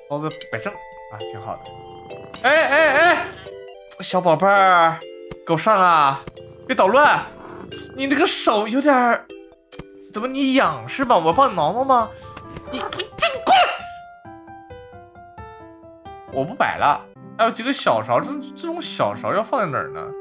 包子摆正啊，挺好的。哎哎哎，小宝贝儿，给我上啊！别捣乱，你那个手有点儿，怎么你痒是吧？我帮你挠挠吗？你滚！我不摆了，还有几个小勺，这种小勺要放在哪儿呢？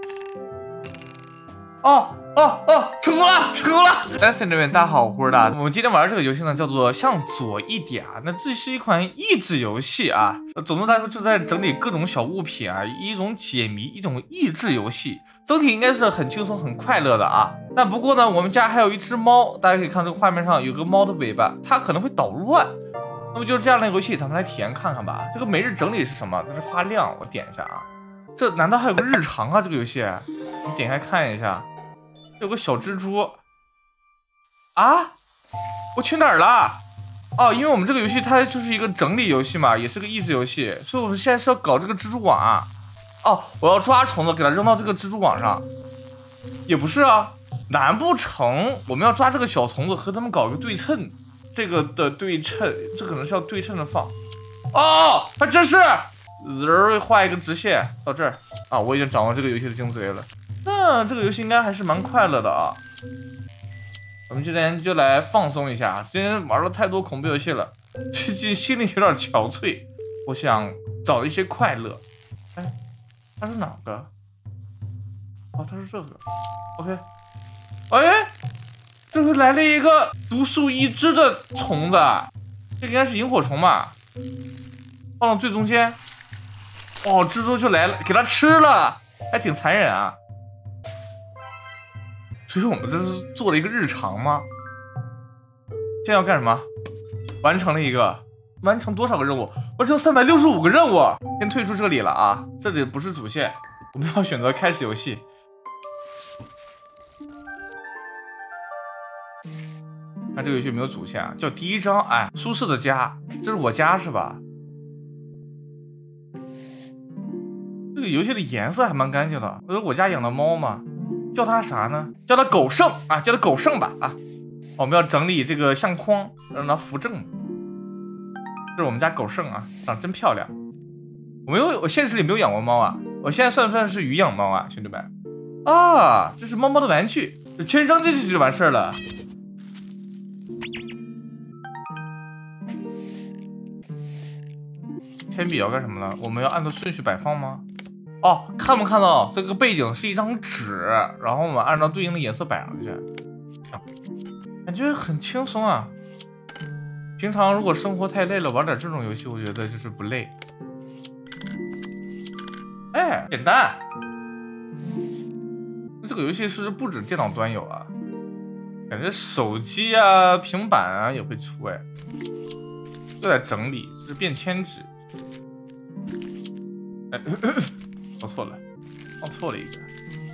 哦，成功了！Nancy 这边大家好，我是大。我们今天玩的这个游戏呢，叫做向左一点啊。那这是一款益智游戏啊。总的来说，就在整理各种小物品啊，一种解谜，一种益智游戏。整体应该是很轻松、很快乐的啊。但不过呢，我们家还有一只猫，大家可以看这个画面上有个猫的尾巴，它可能会捣乱。那么就是这样的游戏，咱们来体验看看吧。这个每日整理是什么？这是发亮，我点一下啊。这难道还有个日常啊？这个游戏，你点开看一下。有个小蜘蛛啊，我去哪儿了？哦，因为我们这个游戏它就是一个整理游戏嘛，也是个益智游戏，所以我们现在是要搞这个蜘蛛网啊。哦，我要抓虫子，给它扔到这个蜘蛛网上。也不是啊，难不成我们要抓这个小虫子和它们搞一个对称？这个的对称，这可能是要对称的放。哦，还真是，人画一个直线到这儿啊，我已经掌握这个游戏的精髓了。那这个游戏应该还是蛮快乐的啊。我们今天就来放松一下，今天玩了太多恐怖游戏了，最近心里有点憔悴，我想找一些快乐。哎，它是哪个？哦，它是这个。OK。哎，这回来了一个独树一帜的虫子，这应该是萤火虫吧？放到最中间。哦，蜘蛛就来了，给它吃了，还挺残忍啊。所以我们这是做了一个日常吗？现在要干什么？完成了一个，完成多少个任务？完成365个任务。先退出这里了啊，这里不是主线，我们要选择开始游戏。看这个游戏有没有主线啊？叫第一章，哎，舒适的家，这是我家是吧？这个游戏的颜色还蛮干净的，我家养的猫嘛。叫它啥呢？叫它狗剩啊，叫它狗剩吧啊！我们要整理这个相框，让它扶正。这是我们家狗剩啊，长真漂亮。我现实里没有养过猫啊，我现在算不算是鱼养猫啊，兄弟们？啊，这是猫猫的玩具，全扔进去就完事儿了。铅笔要干什么呢？我们要按照顺序摆放吗？哦，看没看到这个背景是一张纸，然后我们按照对应的颜色摆上去，感觉很轻松啊。平常如果生活太累了，玩点这种游戏，我觉得就是不累。哎，简单。这个游戏是不止电脑端有啊，感觉手机啊、平板啊也会出哎。又在整理，这是便签纸。哎。放错了，放错了一个。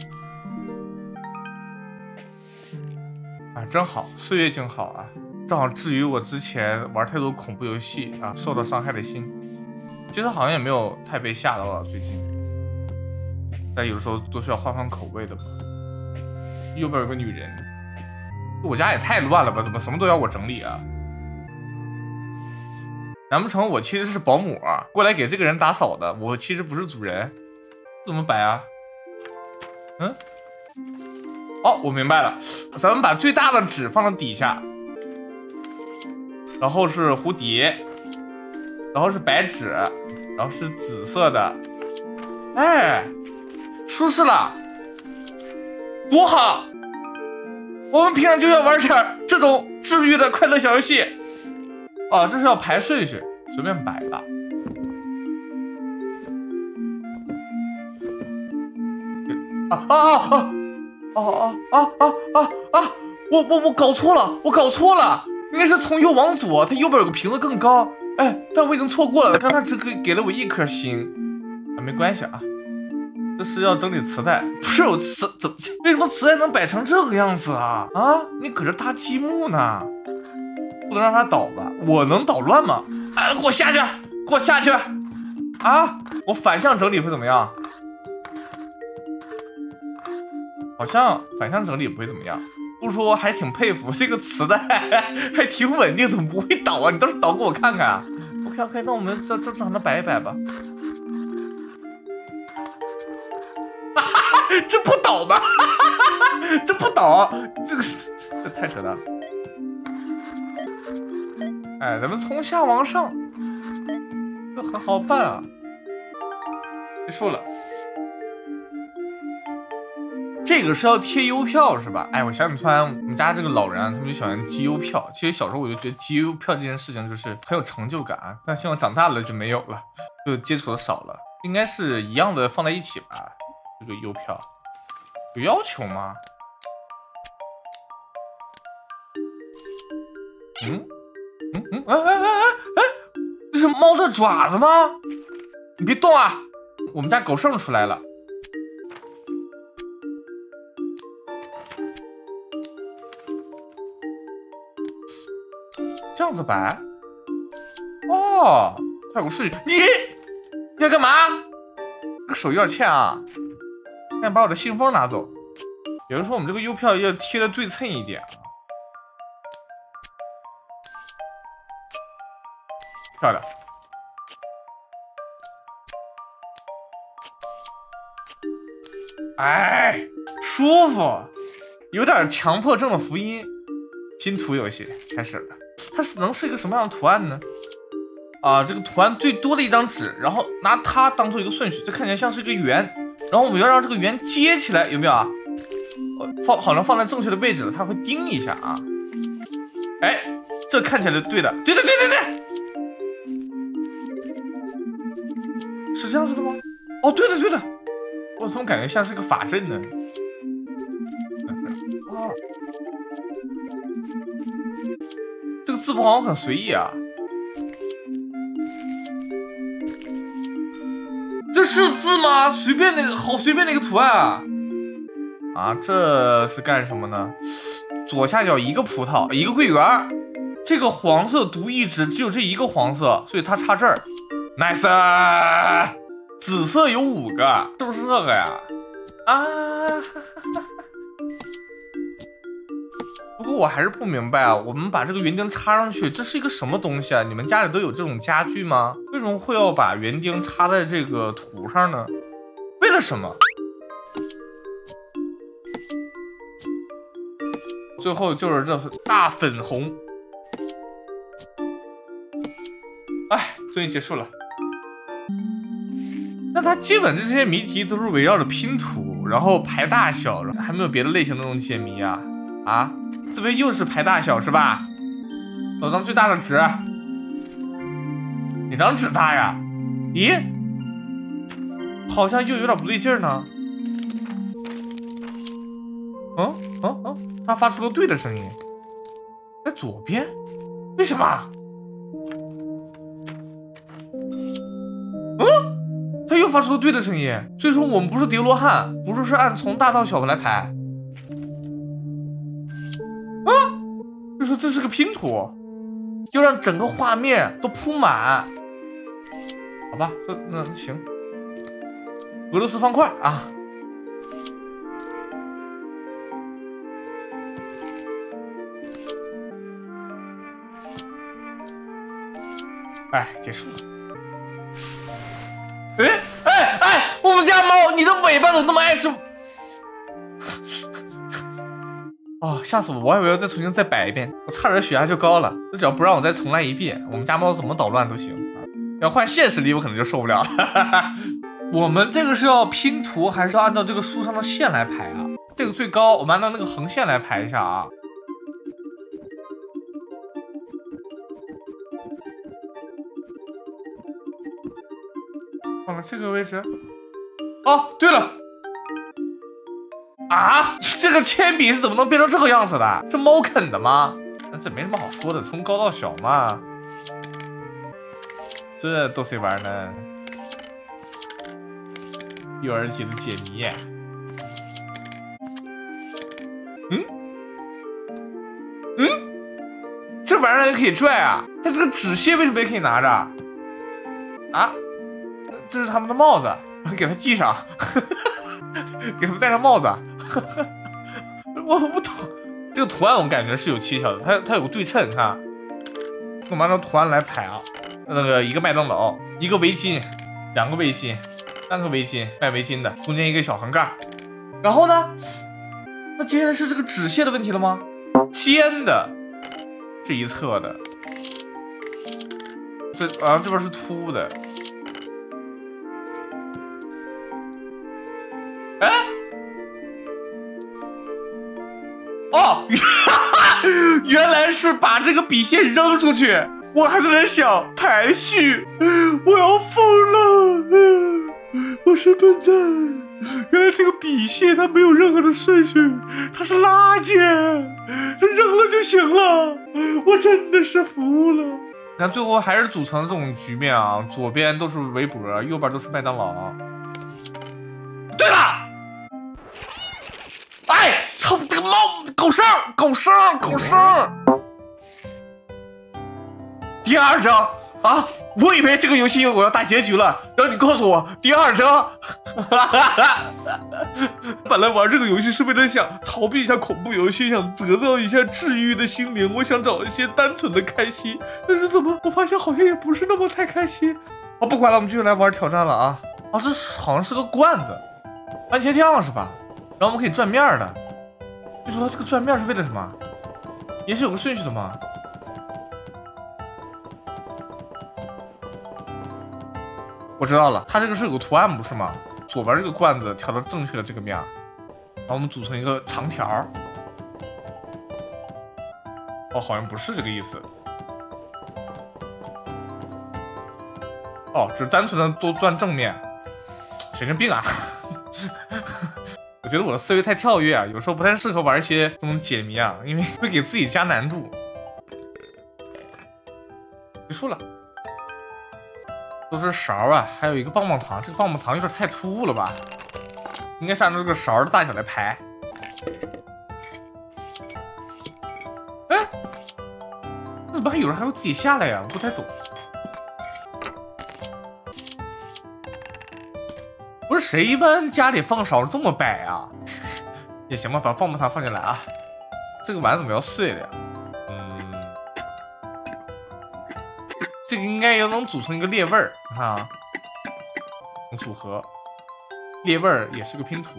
啊，真好，岁月静好啊，正好治愈我之前玩太多恐怖游戏啊受到伤害的心。其实好像也没有太被吓到了最近，但有时候都是要换换口味的嘛。右边有个女人，我家也太乱了吧？怎么什么都要我整理啊？难不成我其实是保姆啊，过来给这个人打扫的？我其实不是主人。怎么摆啊？嗯，哦，我明白了，咱们把最大的纸放到底下，然后是蝴蝶，然后是白纸，然后是紫色的，哎，舒适了，多好！我们平常就要玩点这种治愈的快乐小游戏。哦，这是要排顺序，随便摆吧。我搞错了，应该是从右往左，它右边有个瓶子更高，哎，但我已经错过了，刚才只给了我1颗星，啊，没关系啊，这是要整理磁带，不是有磁，为什么磁带能摆成这个样子啊？啊，你搁这搭积木呢，不能让它倒吧？我能捣乱吗？啊，给我下去，啊，我反向整理会怎么样？好像反向整理不会怎么样，不说还挺佩服这个磁带，还挺稳定，怎么不会倒啊？你倒是倒给我看看啊！我 OK，那我们正常的摆一摆吧。这不倒吗？这不倒，这太扯淡了。哎，咱们从下往上，这很好办啊。结束了。这个是要贴邮票是吧？哎，我想起突然我们家这个老人啊，他们就喜欢集邮票。其实小时候我就觉得集邮票这件事情就是很有成就感啊，但希望长大了就没有了，就接触的少了。应该是一样的放在一起吧？这个邮票有要求吗？这是猫的爪子吗？你别动啊！我们家狗剩出来了。这样子摆？哦，它有个顺序。你要干嘛？这个手有点欠啊！现在把我的信封拿走。有人说我们这个邮票要贴的对称一点啊。漂亮。哎，舒服，有点强迫症的福音。拼图游戏开始了，它能是一个什么样的图案呢？啊，这个图案最多的一张纸，然后拿它当做一个顺序，这看起来像是一个圆，然后我们要让这个圆接起来，有没有啊？好像放在正确的位置了，它会叮一下啊。哎，这看起来对的，对，是这样子的吗？哦，对的，我怎么感觉像是个法阵呢？哦，这个字符好像很随意啊。这是字吗？随便的一个图案啊！啊，这是干什么呢？左下角一个葡萄，一个桂圆。这个黄色独一只，只有这一个黄色，所以它插这儿。nice。紫色有5个，是不是这个呀？啊！不过我还是不明白啊，我们把这个园丁插上去，这是一个什么东西啊？你们家里都有这种家具吗？为什么会要把园丁插在这个图上呢？为了什么？最后就是这大粉红。哎，终于结束了。那它基本这些谜题都是围绕着拼图，然后排大小，还没有别的类型的那种解谜啊？啊，这边又是排大小是吧？找张最大的纸，哪张纸大呀？咦，好像又有点不对劲儿呢。它发出了对的声音，在左边，为什么？它又发出了对的声音，所以说我们不是叠罗汉，不是按从大到小的来排。就说这是个拼图，要让整个画面都铺满，好吧？那行，俄罗斯方块啊。哎，结束了。哎，我们家猫，你的尾巴怎么那么爱吃？哦，吓死我！我还以为要再重新摆一遍，我差点血压就高了。这只要不让我再重来一遍，我们家猫怎么捣乱都行。要换现实里，我可能就受不了了。我们这个是要拼图，还是要按照这个书上的线来排啊？这个最高，我们按照那个横线来排一下啊。放到这个位置。哦，对了。啊，这个铅笔是怎么能变成这个样子的？这猫啃的吗？这没什么好说的，从高到小嘛。这逗谁玩呢？幼儿级的解谜。这玩意儿也可以拽啊！它这个纸屑为什么也可以拿着？啊，这是他们的帽子，给它系上，给他们戴上帽子。我不懂，这个图案我感觉是有蹊跷的，它有个对称，看，我们按照图案来排啊。 那个一个麦当劳，一个围巾，2个围巾，3个围巾，卖围巾的，中间一个小横杠。然后呢，那接下来是这个纸屑的问题了吗？尖的，这一侧的，这边是凸的。哎，哦，原来是把这个笔线扔出去。我还在那想排序，我要疯了，我是笨蛋。原来这个笔线它没有任何的顺序，它是拉键，扔了就行了。我真的是服了。你看最后还是组成这种局面啊，左边都是围脖，右边都是麦当劳。对了，哎，操这个猫狗剩。第2章啊，我以为这个游戏我要大结局了，然后你告诉我第2章。本来玩这个游戏是为了想逃避一下恐怖游戏，想得到一下治愈的心灵，我想找一些单纯的开心，但是怎么我发现好像也不是那么太开心。不管了，我们继续来玩挑战了啊！这好像是个罐子，番茄酱是吧？然后我们可以转面的。你说它这个转面是为了什么？也是有个顺序的吗？我知道了，它这个是有个图案不是吗？左边这个罐子调到正确的这个面，然后我们组成一个长条。好像不是这个意思。只是单纯的多转正面，神经病啊！我觉得我的思维太跳跃啊，有时候不太适合玩一些这种解谜啊，因为会给自己加难度。结束了。都是勺啊，还有一个棒棒糖，这个棒棒糖有点太突兀了吧？应该是按照这个勺的大小来排。哎，那怎么还有人还会自己下来呀？我不太懂。不是谁一般家里放勺这么摆啊？也行吧，把棒棒糖放进来啊。这个碗怎么要碎了呀？这个应该也能组成一个裂味儿，你看啊，组合裂味儿也是个拼图。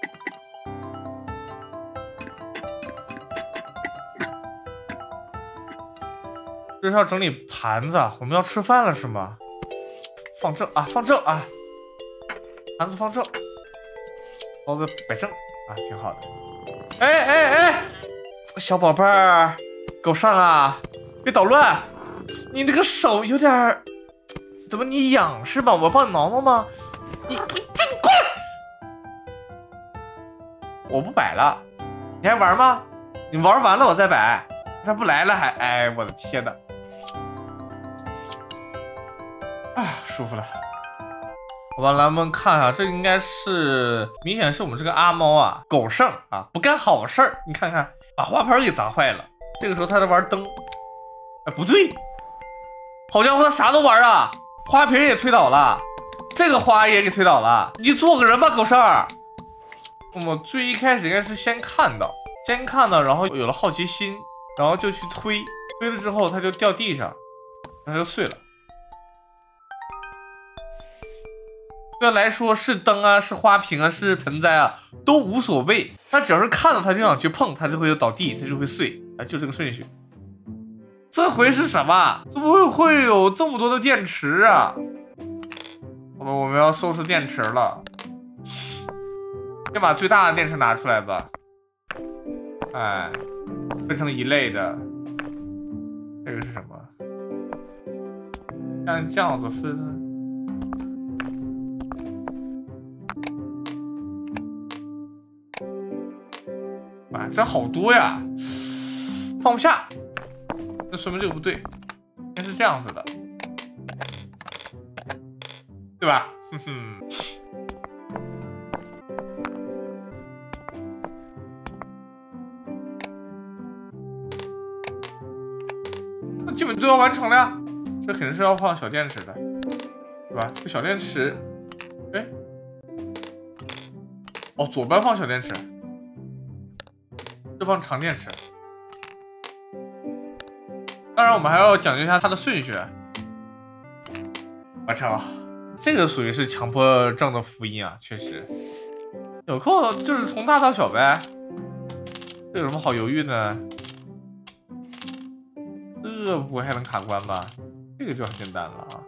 这是要整理盘子，我们要吃饭了是吗？放正啊，放正啊，盘子放正，包子摆正啊，挺好的。哎，小宝贝儿，给我上啊，别捣乱。你那个手有点，怎么你痒是吧？我帮你挠挠吗？你过来！我不摆了，你还玩吗？你玩完了我再摆。他不来了还，哎，我的天哪！舒服了。好吧，来我们看啊，这应该是明显是我们这个阿猫啊，狗剩啊，不干好事儿。你看看，把花盆给砸坏了。这个时候他在玩灯，不对。好家伙，他啥都玩啊！花瓶也推倒了，这个花也给推倒了。你做个人吧，狗剩儿。我们最一开始应该是先看到，然后有了好奇心，然后就去推了之后，它就掉地上，然后就碎了。对他来说是灯啊，是花瓶啊，是盆栽啊，都无所谓。他只要是看到他就想去碰，他就会倒地，他就会碎啊，就这个顺序。这回是什么？怎么会有这么多的电池啊？我们要收拾电池了。先把最大的电池拿出来吧。哎，分成一类的。这个是什么？像这样子分。这好多呀，放不下。那说明这个不对，应该是这样子的，对吧？那基本都要完成了呀。这肯定是要放小电池的，对吧？这个小电池，哎，左边放小电池，这放长电池。当然，我们还要讲究一下它的顺序。 完成了。这个属于是强迫症的福音啊，确实。有空就是从大到小呗，这有什么好犹豫的？这不会还能卡关吧？这个就很简单了啊！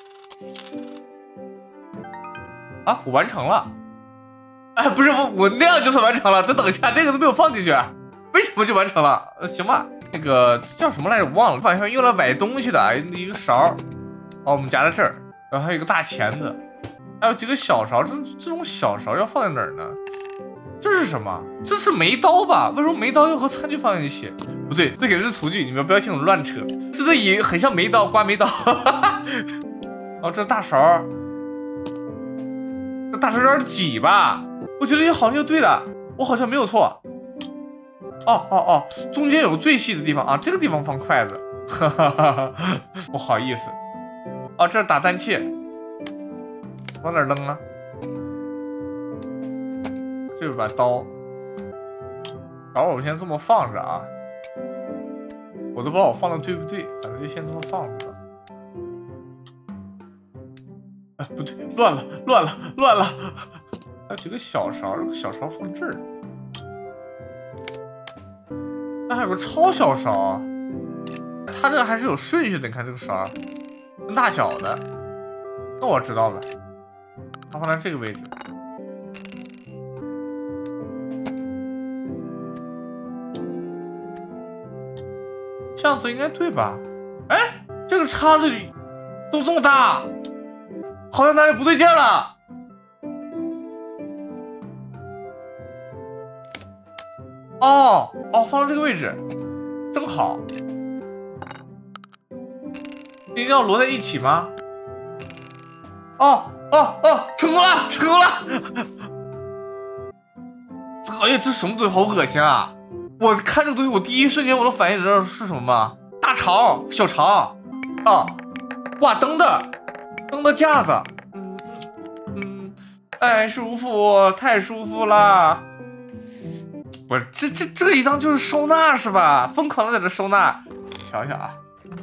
啊，我完成了。哎，不是我那样就算完成了。等一下，那个都没有放进去，为什么就完成了？行吧，那个叫什么来着？我忘了，放下用来崴东西的一个勺。哦，我们夹在这儿，然后还有一个大钳子，还有几个小勺。这种小勺要放在哪儿呢？这是什么？这是煤刀吧？为什么煤刀要和餐具放在一起？不对，这个是厨具，你们不要听我乱扯。这也很像煤刀，刮煤刀。哦，这大勺，这大勺有点挤吧？我觉得也好像就对了，我好像没有错。哦，中间有个最细的地方啊，这个地方放筷子。哈哈哈，不好意思。哦，这是打蛋器，往哪扔啊？这有把刀，然后我先这么放着啊。我都不知道我放的对不对，反正就先这么放着吧。哎，不对，乱了！还有几个小勺，这个小勺放这儿。那还有个超小勺，它这个还是有顺序的。你看这个勺，分大小的。那我知道了，它放在这个位置。这样子应该对吧？哎，这个叉子里都这么大，好像哪里不对劲了。哦，放到这个位置，正好。一定要摞在一起吗？成功了！这什么东西好恶心啊！我看这个东西，我第一瞬间我都反应知道是什么吗？大肠、小肠啊，挂灯的架子。太舒服了。不是，这一张就是收纳是吧？疯狂的在这收纳。瞧一下啊，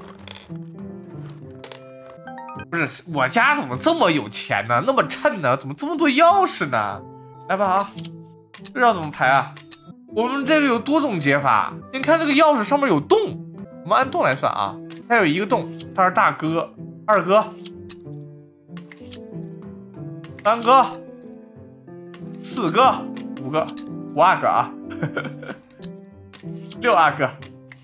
不是我家怎么这么有钱呢？那么衬呢？怎么这么多钥匙呢？来吧啊，这要怎么排啊？我们这个有多种解法。您看这个钥匙上面有洞，我们按洞来算啊。它有一个洞，它是大哥、二哥、三哥、四哥、五个、5阿哥啊，6阿哥。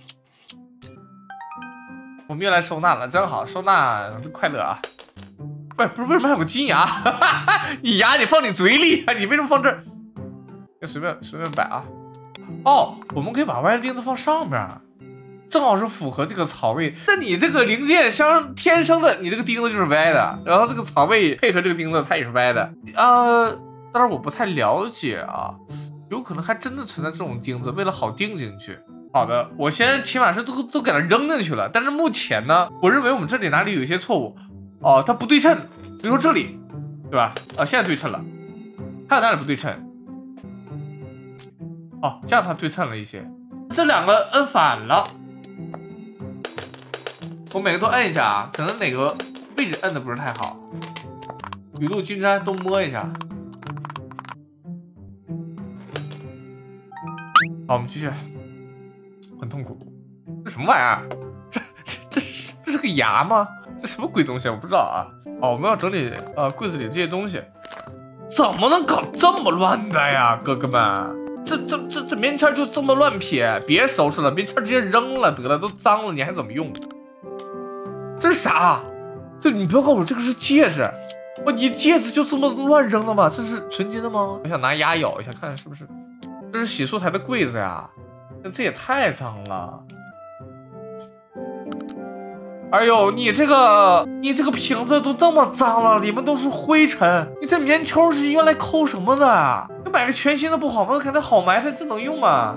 我们又来收纳了，真好，收纳快乐啊！不是，为什么还有个金牙？你牙你放你嘴里啊？你为什么放这儿？随便摆啊！哦，我们可以把歪的钉子放上面，正好是符合这个槽位。那你这个零件箱天生的，你这个钉子就是歪的，然后这个槽位配合这个钉子，它也是歪的。当然我不太了解啊，有可能还真的存在这种钉子，为了好钉进去。好的，我先起码是都给它扔进去了，但是目前呢，我认为我们这里哪里有一些错误。哦，它不对称，比如说这里，对吧？现在对称了，还有哪里不对称？哦，这样它对称了一些。这两个摁反了，我每个都摁一下啊，可能哪个位置摁的不是太好。雨露均沾，都摸一下。好，我们继续。很痛苦，这什么玩意儿？这是个牙吗？这什么鬼东西啊？我不知道啊。我们要整理柜子里这些东西，怎么能搞这么乱的呀，哥哥们？这棉签就这么乱撇，别收拾了，棉签直接扔了得了，都脏了，你还怎么用？这是啥？你不要告诉我这个是戒指，你戒指就这么乱扔了吗？这是纯金的吗？我想拿牙咬一下，看看是不是。这是洗漱台的柜子呀，这也太脏了。哎呦，你这个瓶子都这么脏了，里面都是灰尘。你这棉球是用来抠什么的？你买个全新的不好吗？看着好埋汰，这能用吗？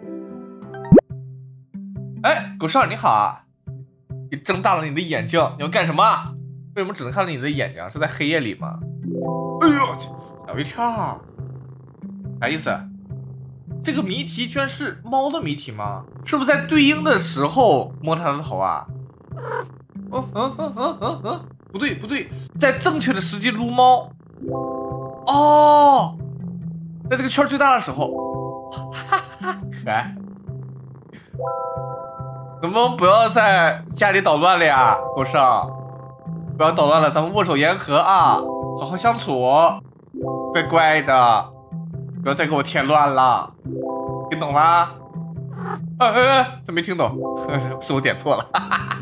哎，狗少你好啊！你睁大了你的眼睛，你要干什么？为什么只能看到你的眼睛？是在黑夜里吗？哎呦，吓我一跳！啥意思？这个谜题居然是猫的谜题吗？是不是在对应的时候摸它的头啊？ 不对不对，在正确的时机撸猫。哦，在这个圈最大的时候，哈哈，可爱。能不能不要在家里捣乱了呀，狗剩？不要捣乱了，咱们握手言和啊，好好相处，乖乖的，不要再给我添乱了，听懂啦？这没听懂，是我点错了。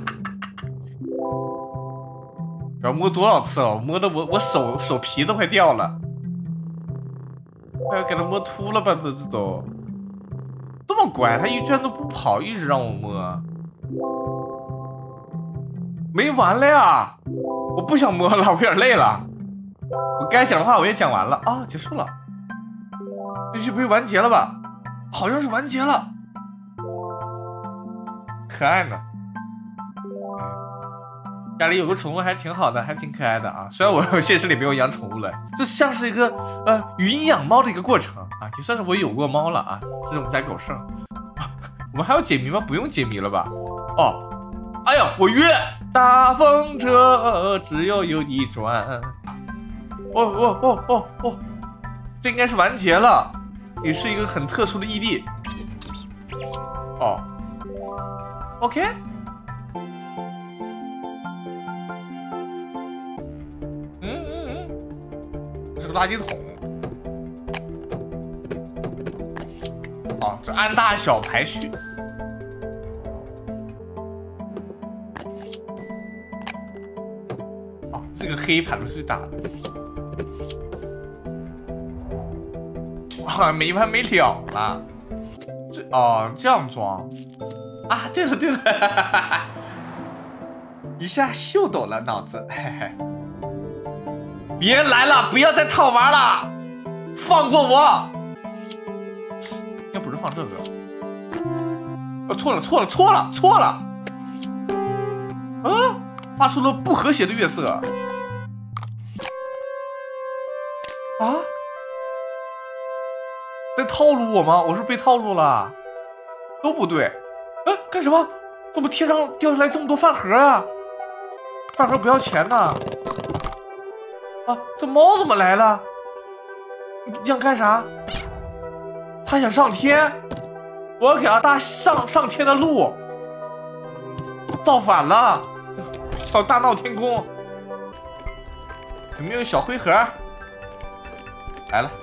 不要摸多少次了，我摸的我手皮都快掉了，快要给他摸秃了吧？这都这么乖，他居然都不跑，一直让我摸。没完了呀！我不想摸了，我有点累了。我该讲的话我也讲完了啊，结束了。这局不会完结了吧？好像是完结了。可爱呢。家里有个宠物还挺好的，还挺可爱的啊。虽然我现实里没有养宠物了，这像是一个语音养猫的一个过程啊，也算是我有过猫了啊。这是我们家狗剩。我们还要解谜吗？不用解谜了吧？哦。哎呦，我晕！大风车只有你转。这应该是完结了，也是一个很特殊的异地。哦 ，OK。这是个垃圾桶。哦，这按大小排序。这个黑盘是最大的，哇，没完没了了。这样装啊？对了对了，一下秀抖了脑子，嘿嘿。别来了，不要再套娃了，放过我。应该不是放这个，错了。发出了不和谐的乐色。啊！在套路我吗？我是被套路了，都不对。干什么？怎么天上掉下来这么多饭盒啊？饭盒不要钱呐！啊，这猫怎么来了？你想干啥？他想上天，我要给他搭上天的路，造反了，要大闹天宫。有没有小灰盒？来了。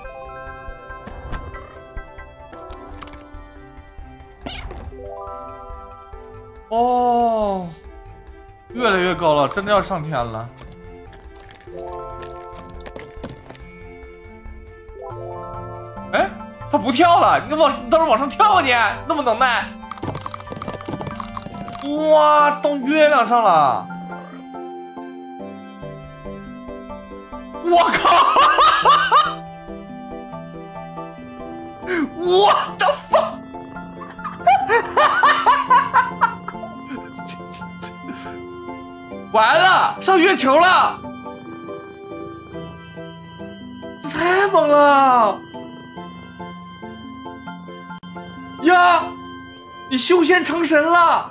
哦，越来越高了，真的要上天了。哎，他不跳了，你倒是往上跳你，那么能耐。哇，到月亮上了。我靠！我的妈！完了，上月球了！这太猛了！呀，你修仙成神了！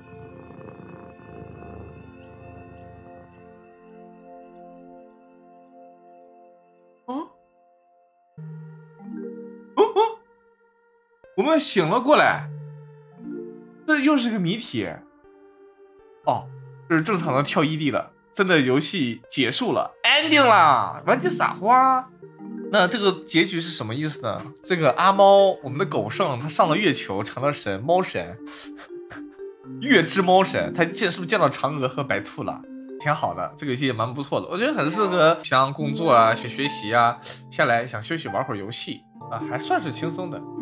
我们醒了过来，这又是个谜题。哦，这是正常的跳异地了，真的游戏结束了 ，ending 啦，完结撒花。那这个结局是什么意思呢？这个阿猫，我们的狗剩，他上了月球，成了神，猫神，月之猫神。他是不是见到嫦娥和白兔了？挺好的，这个游戏也蛮不错的，我觉得很适合平常工作啊、学习啊，下来想休息玩会儿游戏啊，还算是轻松的。